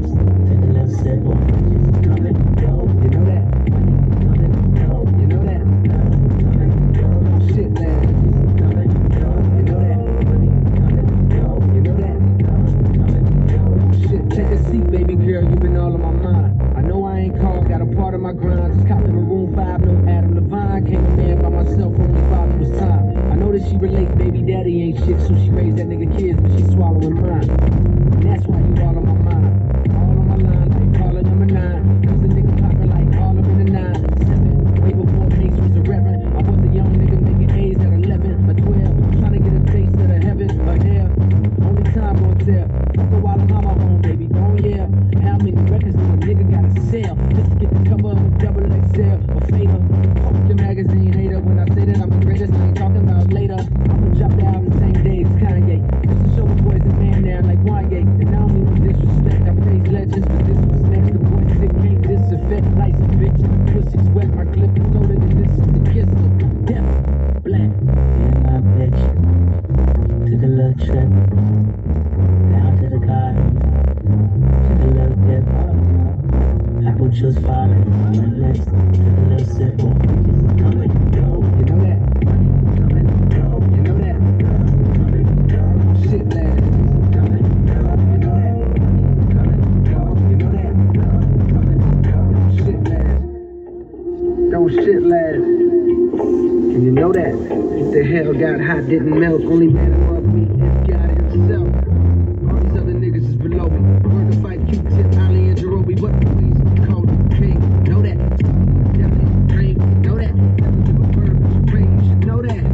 She relate, baby daddy ain't shit, so she raised that nigga kids, but she swallowing mine. And that's why you all on my mind, all on my line, like caller number 9. Cause the nigga poppin' like Harlem in the 9-7. Way before Mace was a reverend, I was a young nigga making A's at 11 or 12, trying to get a taste of the heaven or hell. Only time gon' tell. Fuck a while I'm on my home, baby, don't yell. How many records do a nigga gotta sell just to get the cover of a double XL or fader? Fuck your magazine hater. When I say that I'm the greatest, I ain't talking about later. I'ma drop the album the same day as Kanye. Just to show the boys a man now like Wanye. And I don't mean no disrespect, I praise legends, but this was next. The boys that can't disaffect. Lights a bitch and the pussy's wet. My clip is loaded and this is the kiss of death. Black. Yeah, my bitch took a little trip down to the garden. Took a little dip. Apple juice falling on my lips. Took a little sip. Come and go. You know that? You know that? Shit lad. You know that? You know that? Shit lad. Yo, shit lad. And you know that? If the hell got hot, didn't melt. Only man above me is God himself. All these other niggas is below me. We're to fight Q-Tip, Ali, and Jerobi. But please, call me king. Know that? Definitely dream. Know that? Never give a bird but rain. You should know that.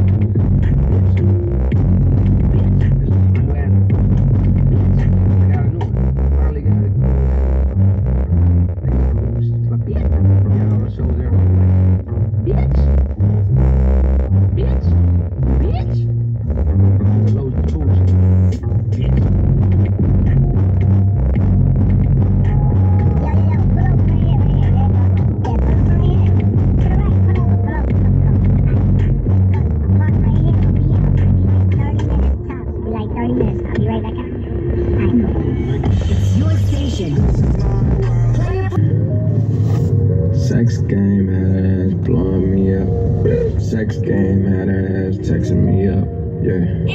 Sex game had her ass blowing me up. Sex game had her ass texting me up. Yeah.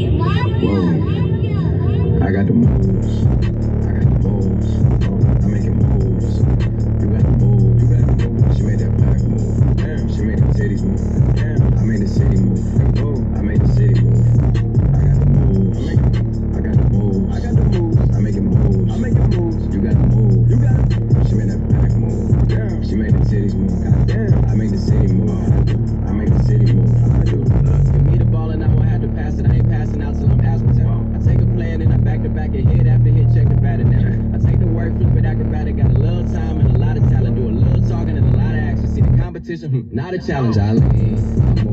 Whoa. I got the moves. I got the moves. I'm making moves. You got the moves. You got the moves. She made that back move. Damn. She made the titties move. Damn. I made the city move. I made the city move. I got the moves. I got the moves. I got the moves. I'm making moves. I'm making moves. You got the move. You got it. She made that back move. Damn. She made the titties move. Goddamn. I make the city move. I make the city move. I do. Give me the ball and I won't have to pass it. I ain't passing out till I'm asthmatic. I take a play and then I back to back and hit after hit, check the batting now. I take the work, flip it acrobatic. Got a little time and a lot of talent. Do a little talking and a lot of action. See the competition, not a challenge. I lean.